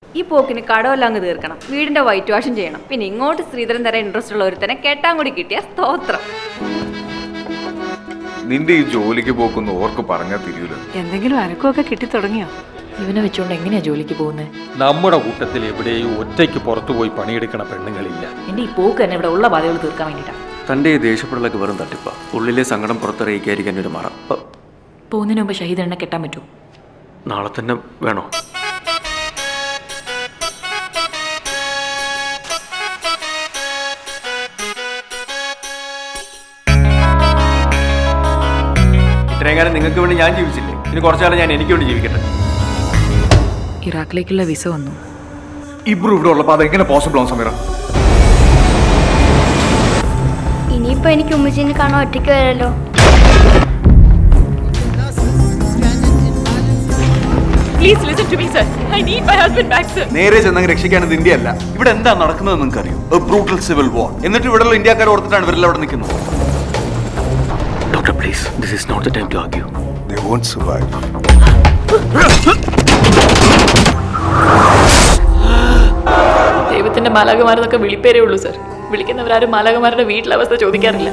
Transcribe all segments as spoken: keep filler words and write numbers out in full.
ഈ പോക്കിന് കടമെല്ലാം അങ്ങ് തീർക്കണം, വീടിന്റെ വൈറ്റ് വാഷും ചെയ്യണം, പിന്നെ ഇങ്ങോട്ട് ശ്രീധരൻ തരാൻ ഇൻട്രസ്റ്റ് ഉള്ള ഒരുത്തനെ കെട്ടാൻ കൂടി കിട്ടിയ സ്തോത്രം. നിന്റെ ഈ ജോലിക്ക് പോക്കുന്ന ഓർക്ക് പറഞ്ഞാൽ തിരിയൂല. എന്തെങ്കിലും അനക്കമൊക്കെ കിട്ടി തുടങ്ങിയോ? ഇവനെ വെച്ചോണ്ട് എങ്ങനെയാ ജോലിക്ക് പോകുന്നത്? നമ്മുടെ കൂട്ടത്തിൽ എവിടെയും ഒറ്റയ്ക്ക് പുറത്തു പോയി പണിയെടുക്കണ പെണ്ണുങ്ങളില്ല. എന്റെ ഈ പോക്ക് തന്നെ ഇവിടെ ഉള്ള ബാധകൾ തീർക്കാൻ വേണ്ടിയിട്ടാണ്. തന്റെ ഈ ദേഷ്യപ്പെടലൊക്കെ വെറും തട്ടിപ്പ. ഉള്ളിലെ സങ്കടം പുറത്തറിയിക്കായിരിക്കാൻ ഒരു മറ. പോകുന്നതിന് മുമ്പ് ഷഹീദ് എണ്ണ കെട്ടാൻ പറ്റുമോ? നാളെ തന്നെ വേണോ? ഇത്രയും കാലം നിങ്ങൾക്ക് വേണ്ടി ഞാൻ ജീവിച്ചില്ലേ, ഇനി കുറച്ചാലും ഞാൻ എനിക്ക് വേണ്ടി ജീവിക്കട്ടെ. ഇറാഖിലേക്കുള്ള വിസ വന്നു. ഇബ്രു ഇവിടെ ഉള്ളപ്പോ അതെങ്ങനെ പോസിബിൾ ആവും സമീറ? ഇനിയിപ്പോ എനിക്ക് ഉമ്മച്ചിനെ കാണാൻ ഒറ്റയ്ക്ക് വരാലോ. നേരെ ചെന്നങ്ങ് രക്ഷിക്കാനത് ഇന്ത്യ അല്ല. ഇവിടെ എന്താ നടക്കുന്നത് നിങ്ങൾക്ക് അറിയോ? Brutal civil war. എന്നിട്ട് ഇവിടെയുള്ള ഇന്ത്യക്കാർ ഓർത്തിട്ടാണ് ഇവരെല്ലാം അവിടെ നിൽക്കുന്നത്. Doctor, please, this is not the time to argue. They won't survive. ദൈവത്തിന്റെ മാലാഖമാരെന്നൊക്കെ വിളിപ്പേരേ ഉള്ളൂ സർ. വിളിക്കുന്നവരാരും മാലാഖമാരുടെ വീട്ടിലെ അവസ്ഥ ചോദിക്കാറില്ല.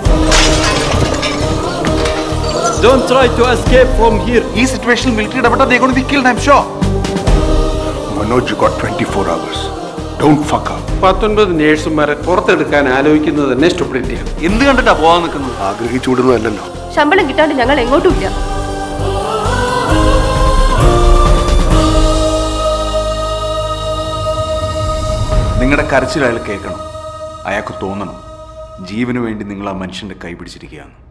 Don't try to escape from here. ഈ സിറ്റുവേഷനിൽ മിലിറ്ററി ഇടപെട്ടാൽ they going to be killed, I'm sure. Manoj, you got twenty-four hours. Don't fuck up. പത്തൊൻപത് നേഴ്സുമാരെ പുറത്തെടുക്കാൻ ആലോചിക്കുന്നത് തന്നെ സ്റ്റുപ്പിഡിറ്റിയാണ്. എന്ത് കണ്ടിട്ടാ പോകാൻ നിൽക്കുന്നത്? ആഗ്രഹിച്ചുവിടുന്നതല്ലോ. ശമ്പളം കിട്ടാണ്ട് ഞങ്ങൾ എങ്ങോട്ടും ഇല്ല. നിങ്ങളുടെ കരച്ചിൽ അയാൾ കേൾക്കണം. അയാൾക്ക് തോന്നണം ജീവന് വേണ്ടി നിങ്ങൾ ആ മനുഷ്യന്റെ കൈ പിടിച്ചിരിക്കുകയാണ്.